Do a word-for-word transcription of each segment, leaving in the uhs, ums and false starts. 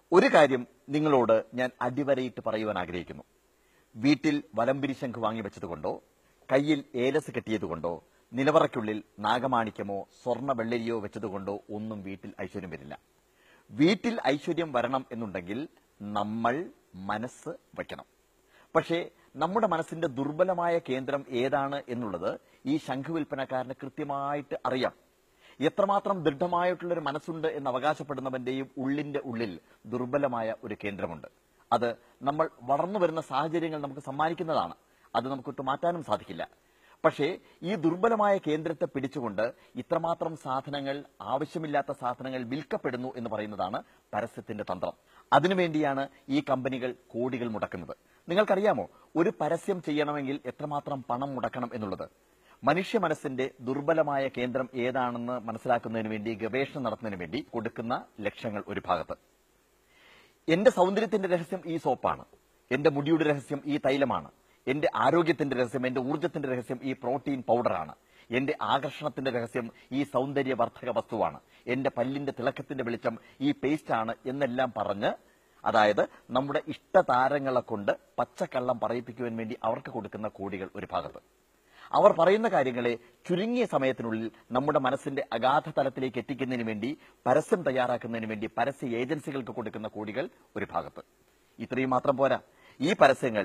ഒരു കാര്യം നിങ്ങളോട് ഞാൻ അടിവരയിട്ട് പറയുവാൻ ആഗ്രഹിക്കുന്നു. വീട്ടിൽ വലംപിരി ശംഖ് വാങ്ങി വെച്ചതുകൊണ്ടോ കയ്യിൽ ഏലസ് കെട്ടിയതുകൊണ്ടോ നിലവറയ്ക്കുള്ളിൽ നാഗമാണിക്യമോ സ്വർണ്ണ വെള്ളരിയോ വെച്ചതുകൊണ്ടോ ഒന്നും വീട്ടിൽ ഐശ്വര്യം വരില്ല. വീട്ടിൽ ഐശ്വര്യം വരണം എന്നുണ്ടെങ്കിൽ നമ്മൾ മനസ്സ് വയ്ക്കണം. പക്ഷേ നമ്മുടെ മനസ്സിന്റെ ദുർബലമായ കേന്ദ്രം ഏതാണ് എന്നുള്ളത് ഈ ശംഖ് വിൽപ്പനക്കാരന് കൃത്യമായിട്ട് അറിയാം. എത്രമാത്രം ദൃഢമായിട്ടുള്ളൊരു മനസ്സുണ്ട് എന്ന് അവകാശപ്പെടുന്നവന്റെയും ഉള്ളിന്റെ ഉള്ളിൽ ദുർബലമായ ഒരു കേന്ദ്രമുണ്ട്. അത് നമ്മൾ വളർന്നു വരുന്ന സാഹചര്യങ്ങൾ നമുക്ക് സമ്മാനിക്കുന്നതാണ്. അത് നമുക്കൊട്ട് മാറ്റാനും സാധിക്കില്ല. പക്ഷേ ഈ ദുർബലമായ കേന്ദ്രത്തെ പിടിച്ചുകൊണ്ട് ഇത്രമാത്രം സാധനങ്ങൾ, ആവശ്യമില്ലാത്ത സാധനങ്ങൾ വിൽക്കപ്പെടുന്നു എന്ന് പറയുന്നതാണ് പരസ്യത്തിന്റെ തന്ത്രം. അതിനുവേണ്ടിയാണ് ഈ കമ്പനികൾ കോടികൾ മുടക്കുന്നത്. നിങ്ങൾക്കറിയാമോ ഒരു പരസ്യം ചെയ്യണമെങ്കിൽ എത്രമാത്രം പണം മുടക്കണം എന്നുള്ളത്? മനുഷ്യ മനസ്സിന്റെ ദുർബലമായ കേന്ദ്രം ഏതാണെന്ന് മനസ്സിലാക്കുന്നതിന് വേണ്ടി, ഗവേഷണം നടത്തുന്നതിന് വേണ്ടി കൊടുക്കുന്ന ലക്ഷങ്ങൾ ഒരു ഭാഗത്ത്. എന്റെ സൗന്ദര്യത്തിന്റെ രഹസ്യം ഈ സോപ്പാണ്, എന്റെ മുടിയുടെ രഹസ്യം ഈ തൈലമാണ്, എന്റെ ആരോഗ്യത്തിന്റെ രഹസ്യം, എന്റെ ഊർജ്ജത്തിന്റെ രഹസ്യം ഈ പ്രോട്ടീൻ പൗഡറാണ്, എന്റെ ആകർഷണത്തിന്റെ രഹസ്യം ഈ സൗന്ദര്യവർദ്ധക വസ്തുവാണ്, എന്റെ പല്ലിന്റെ തിളക്കത്തിന്റെ വെളിച്ചം ഈ പേസ്റ്റ് ആണ് എന്നെല്ലാം പറഞ്ഞ്, അതായത് നമ്മുടെ ഇഷ്ടതാരങ്ങളെ കൊണ്ട് പച്ചക്കള്ളം പറയിപ്പിക്കുവാൻ വേണ്ടി അവർക്ക് കൊടുക്കുന്ന കോടികൾ ഒരു ഭാഗത്ത്. അവർ പറയുന്ന കാര്യങ്ങളെ ചുരുങ്ങിയ സമയത്തിനുള്ളിൽ നമ്മുടെ മനസ്സിന്റെ അഗാധ തലത്തിലേക്ക് എത്തിക്കുന്നതിന് വേണ്ടി പരസ്യം തയ്യാറാക്കുന്നതിന് വേണ്ടി പരസ്യ ഏജൻസികൾക്ക് കൊടുക്കുന്ന കോടികൾ ഒരു ഭാഗത്ത്. ഇത്രയും മാത്രം പോരാ. ഈ പരസ്യങ്ങൾ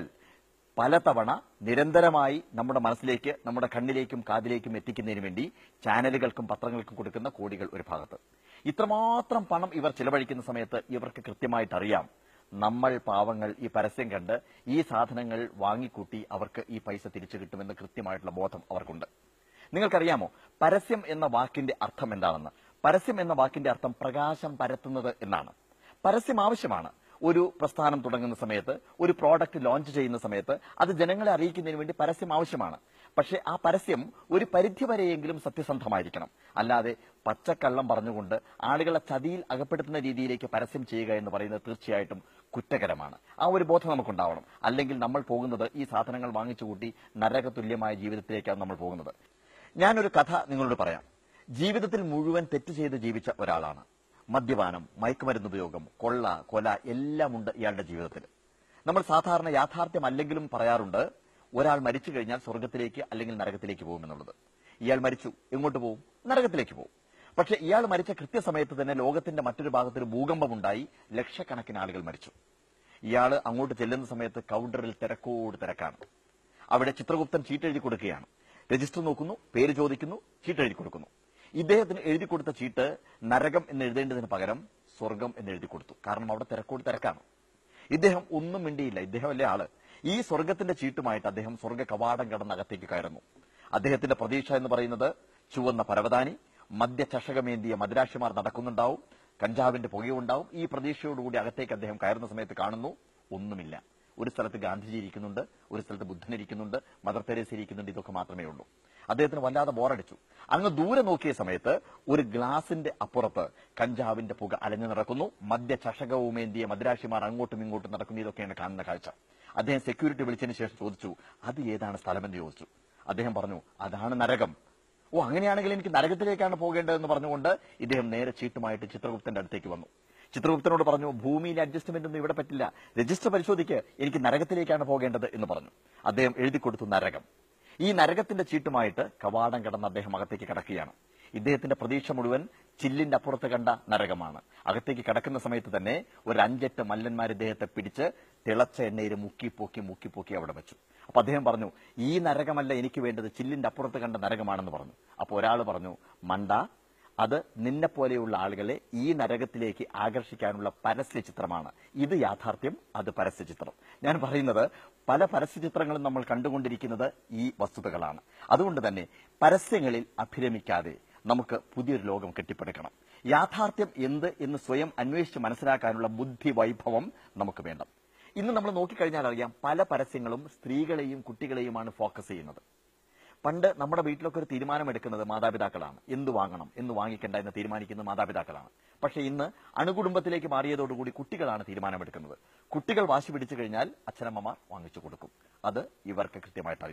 പലതവണ നിരന്തരമായി നമ്മുടെ മനസ്സിലേക്ക്, നമ്മുടെ കണ്ണിലേക്കും കാതിലേക്കും എത്തിക്കുന്നതിന് വേണ്ടി ചാനലുകൾക്കും പത്രങ്ങൾക്കും കൊടുക്കുന്ന കോടികൾ ഒരു ഭാഗത്ത്. ഇത്രമാത്രം പണം ഇവർ ചിലവഴിക്കുന്ന സമയത്ത് ഇവർക്ക് കൃത്യമായിട്ട് അറിയാം, നമ്മൾ പാവങ്ങൾ ഈ പരസ്യം കണ്ട് ഈ സാധനങ്ങൾ വാങ്ങിക്കൂട്ടി അവർക്ക് ഈ പൈസ തിരിച്ചു കിട്ടുമെന്ന് കൃത്യമായിട്ടുള്ള ബോധം അവർക്കുണ്ട്. നിങ്ങൾക്കറിയാമോ പരസ്യം എന്ന വാക്കിന്റെ അർത്ഥം എന്താണെന്ന്? പരസ്യം എന്ന വാക്കിന്റെ അർത്ഥം പ്രകാശം പരത്തുന്നത് എന്നാണ്. പരസ്യം ആവശ്യമാണ്. ഒരു പ്രസ്ഥാനം തുടങ്ങുന്ന സമയത്ത്, ഒരു പ്രോഡക്റ്റ് ലോഞ്ച് ചെയ്യുന്ന സമയത്ത് അത് ജനങ്ങളെ അറിയിക്കുന്നതിന് വേണ്ടി പരസ്യം ആവശ്യമാണ്. പക്ഷേ ആ പരസ്യം ഒരു പരിധി വരെയെങ്കിലും സത്യസന്ധമായിരിക്കണം. അല്ലാതെ പച്ചക്കള്ളം പറഞ്ഞുകൊണ്ട് ആളുകളെ ചതിയിൽ അകപ്പെടുത്തുന്ന രീതിയിലേക്ക് പരസ്യം ചെയ്യുക എന്ന് പറയുന്നത് തീർച്ചയായിട്ടും കുറ്റകരമാണ്. ആ ഒരു ബോധം നമുക്കുണ്ടാവണം. അല്ലെങ്കിൽ നമ്മൾ പോകുന്നത് ഈ സാധനങ്ങൾ വാങ്ങിച്ചുകൂട്ടി നരകതുല്യമായ ജീവിതത്തിലേക്കാണ് നമ്മൾ പോകുന്നത്. ഞാനൊരു കഥ നിങ്ങളോട് പറയാം. ജീവിതത്തിൽ മുഴുവൻ തെറ്റ് ചെയ്ത് ജീവിച്ച ഒരാളാണ്. മദ്യപാനം, മയക്കുമരുന്ന് ഉപയോഗം, കൊള്ള, കൊല എല്ലാം ഉണ്ട് ഇയാളുടെ ജീവിതത്തിൽ. നമ്മൾ സാധാരണ യാഥാർത്ഥ്യമല്ലെങ്കിലും പറയാറുണ്ട്, ഒരാൾ മരിച്ചു കഴിഞ്ഞാൽ സ്വർഗത്തിലേക്ക് അല്ലെങ്കിൽ നരകത്തിലേക്ക് പോകുമെന്നുള്ളത്. ഇയാൾ മരിച്ചു, എങ്ങോട്ട് പോകും? നരകത്തിലേക്ക് പോകും. പക്ഷെ ഇയാൾ മരിച്ച കൃത്യസമയത്ത് തന്നെ ലോകത്തിന്റെ മറ്റൊരു ഭാഗത്തൊരു ഭൂകമ്പമുണ്ടായി, ലക്ഷക്കണക്കിന് ആളുകൾ മരിച്ചു. ഇയാൾ അങ്ങോട്ട് ചെല്ലുന്ന സമയത്ത് കൗണ്ടറിൽ തിരക്കോട് തിരക്കാണ്. അവിടെ ചിത്രഗുപ്തൻ ചീട്ടെഴുതി കൊടുക്കുകയാണ്. രജിസ്റ്റർ നോക്കുന്നു, പേര് ചോദിക്കുന്നു, ചീട്ടെഴുതി കൊടുക്കുന്നു. ഇദ്ദേഹത്തിന് എഴുതി കൊടുത്ത ചീട്ട് നരകം എന്ന് എഴുതേണ്ടതിന് പകരം സ്വർഗം എന്ന് എഴുതി കൊടുത്തു. കാരണം അവിടെ തിരക്കോട് തിരക്കാണ്. ഇദ്ദേഹം ഒന്നും മിണ്ടിയില്ല. ഇദ്ദേഹം അല്ലേ ആള്. ഈ സ്വർഗത്തിന്റെ ചീട്ടുമായിട്ട് അദ്ദേഹം സ്വർഗ കവാടം കടന്ന് അകത്തേക്ക് കയറുന്നു. അദ്ദേഹത്തിന്റെ പ്രതീക്ഷ എന്ന് പറയുന്നത് ചുവന്ന പരവതാനി, മദ്യ ചഷകമേന്തിയ മദ്രാശിമാർ നടക്കുന്നുണ്ടാവും, കഞ്ചാവിന്റെ പുകയുണ്ടാവും. ഈ പ്രതീക്ഷയോടുകൂടി അകത്തേക്ക് അദ്ദേഹം കയറുന്ന സമയത്ത് കാണുന്നു, ഒന്നുമില്ല. ഒരു സ്ഥലത്ത് ഗാന്ധിജി ഇരിക്കുന്നുണ്ട്, ഒരു സ്ഥലത്ത് ബുദ്ധൻ ഇരിക്കുന്നുണ്ട്, മദർ തെരേസ ഇരിക്കുന്നുണ്ട്. ഇതൊക്കെ മാത്രമേ ഉള്ളൂ. അദ്ദേഹത്തിന് വല്ലാതെ ബോറടിച്ചു. അങ്ങ് ദൂരെ നോക്കിയ സമയത്ത് ഒരു ഗ്ലാസിന്റെ അപ്പുറത്ത് കഞ്ചാവിന്റെ പുക അലഞ്ഞു നടക്കുന്നു, മദ്യ ചഷകവുമേന്തിയ മദ്രാശിമാർ അങ്ങോട്ടും ഇങ്ങോട്ടും നടക്കുന്നു. ഇതൊക്കെയാണ് കാണുന്ന കാഴ്ച. അദ്ദേഹം സെക്യൂരിറ്റി വിളിച്ചതിന് ശേഷം ചോദിച്ചു, അത് ഏതാണ് സ്ഥലമെന്ന് ചോദിച്ചു. അദ്ദേഹം പറഞ്ഞു, അതാണ് നരകം. ഓ, അങ്ങനെയാണെങ്കിൽ എനിക്ക് നരകത്തിലേക്കാണ് പോകേണ്ടതെന്ന് പറഞ്ഞുകൊണ്ട് ഇദ്ദേഹം നേരെ ചീട്ടുമായിട്ട് ചിത്രഗുപ്തന്റെ അടുത്തേക്ക് വന്നു. ചിത്രഗുപ്തനോട് പറഞ്ഞു, ഭൂമിയിലെ അഡ്ജസ്റ്റ്മെന്റ് ഒന്നും ഇവിടെ പറ്റില്ല, രജിസ്റ്റർ പരിശോധിക്ക്, എനിക്ക് നരകത്തിലേക്കാണ് പോകേണ്ടത് എന്ന് പറഞ്ഞു. അദ്ദേഹം എഴുതി കൊടുത്തു നരകം. ഈ നരകത്തിന്റെ ചീട്ടുമായിട്ട് കവാടം കടന്ന് അദ്ദേഹം അകത്തേക്ക് കടക്കുകയാണ്. ഇദ്ദേഹത്തിന്റെ പ്രതീക്ഷ മുഴുവൻ ചില്ലിന്റെ അപ്പുറത്ത് കണ്ട നരകമാണ്. അകത്തേക്ക് കടക്കുന്ന സമയത്ത് തന്നെ ഒരു അഞ്ചെട്ട് മല്ലന്മാർ ഇദ്ദേഹത്തെ പിടിച്ച് തിളച്ച എണ്ണയിൽ മുക്കിപ്പോക്കി മുക്കിപ്പോക്കി അവിടെ വെച്ചു. അപ്പൊ അദ്ദേഹം പറഞ്ഞു, ഈ നരകമല്ല എനിക്ക് വേണ്ടത്, ചില്ലിന്റെ അപ്പുറത്ത് കണ്ട നരകമാണെന്ന് പറഞ്ഞു. അപ്പൊ ഒരാൾ പറഞ്ഞു, മണ്ട, അത് നിന്നെ പോലെയുള്ള ആളുകളെ ഈ നരകത്തിലേക്ക് ആകർഷിക്കാനുള്ള പരസ്യ ചിത്രമാണ്. ഇത് യാഥാർത്ഥ്യം, അത് പരസ്യ ചിത്രം. ഞാൻ പറയുന്നത് പല പരസ്യ ചിത്രങ്ങളും നമ്മൾ കണ്ടുകൊണ്ടിരിക്കുന്നത് ഈ വസ്തുതകളാണ്. അതുകൊണ്ട് തന്നെ പരസ്യങ്ങളിൽ അഭിരമിക്കാതെ നമുക്ക് പുതിയൊരു ലോകം കെട്ടിപ്പടുക്കണം. യാഥാർത്ഥ്യം എന്ത് എന്ന് സ്വയം അന്വേഷിച്ച് മനസ്സിലാക്കാനുള്ള ബുദ്ധി വൈഭവം നമുക്ക് വേണം. ഇന്ന് നമ്മൾ നോക്കിക്കഴിഞ്ഞാൽ അറിയാം, പല പരസ്യങ്ങളും സ്ത്രീകളെയും കുട്ടികളെയുമാണ് ഫോക്കസ് ചെയ്യുന്നത്. പണ്ട് നമ്മുടെ വീട്ടിലൊക്കെ ഒരു തീരുമാനം എടുക്കുന്നത് മാതാപിതാക്കളാണ്. എന്ത് വാങ്ങണം, എന്ത് വാങ്ങിക്കേണ്ട എന്ന് തീരുമാനിക്കുന്നത് മാതാപിതാക്കളാണ്. പക്ഷെ ഇന്ന് അണുകുടുംബത്തിലേക്ക് മാറിയതോടുകൂടി കുട്ടികളാണ് തീരുമാനമെടുക്കുന്നത്. കുട്ടികൾ വാശി പിടിച്ചു കഴിഞ്ഞാൽ അച്ഛനമ്മമാർ വാങ്ങിച്ചു കൊടുക്കും. അത് ഇവർക്ക് കൃത്യമായിട്ട് അറിയാം.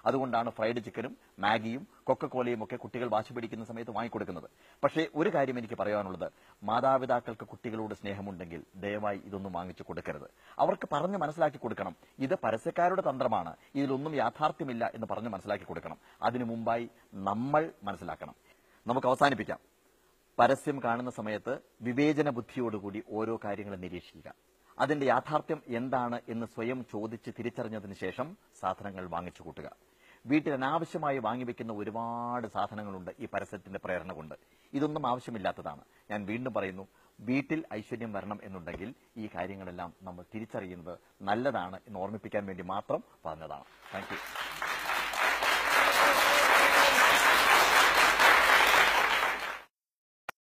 അതുകൊണ്ടാണ് ഫ്രൈഡ് ചിക്കനും മാഗിയും കൊക്കക്കോലയും ഒക്കെ കുട്ടികൾ വാശി പിടിക്കുന്ന സമയത്ത് വാങ്ങിക്കൊടുക്കുന്നത്. പക്ഷേ ഒരു കാര്യം എനിക്ക് പറയാനുള്ളത്, മാതാപിതാക്കൾക്ക് കുട്ടികളോട് സ്നേഹമുണ്ടെങ്കിൽ ദയവായി ഇതൊന്നും വാങ്ങിച്ചു കൊടുക്കരുത്. അവർക്ക് പറഞ്ഞ് മനസ്സിലാക്കി കൊടുക്കണം, ഇത് പരസ്യക്കാരുടെ തന്ത്രമാണ്, ഇതിലൊന്നും യാഥാർത്ഥ്യമില്ല എന്ന് പറഞ്ഞ് മനസ്സിലാക്കി കൊടുക്കണം. അതിനു മുമ്പായി നമ്മൾ മനസ്സിലാക്കണം. നമുക്ക് അവസാനിപ്പിക്കാം. പരസ്യം കാണുന്ന സമയത്ത് വിവേചന ബുദ്ധിയോടുകൂടി ഓരോ കാര്യങ്ങളും നിരീക്ഷിക്കുക. അതിന്റെ യാഥാർത്ഥ്യം എന്താണ് എന്ന് സ്വയം ചോദിച്ച് തിരിച്ചറിഞ്ഞതിന് ശേഷം സാധനങ്ങൾ വാങ്ങിച്ചു കൂട്ടുക. വീട്ടിൽ അനാവശ്യമായി വാങ്ങിവെക്കുന്ന ഒരുപാട് സാധനങ്ങളുണ്ട് ഈ പരസ്യത്തിന്റെ പ്രേരണ കൊണ്ട്. ഇതൊന്നും ആവശ്യമില്ലാത്തതാണ്. ഞാൻ വീണ്ടും പറയുന്നു, വീട്ടിൽ ഐശ്വര്യം വരണം എന്നുണ്ടെങ്കിൽ ഈ കാര്യങ്ങളെല്ലാം നമ്മൾ തിരിച്ചറിയുന്നത് നല്ലതാണ് എന്ന് ഓർമ്മിപ്പിക്കാൻ വേണ്ടി മാത്രം പറഞ്ഞതാണ്. Thank U.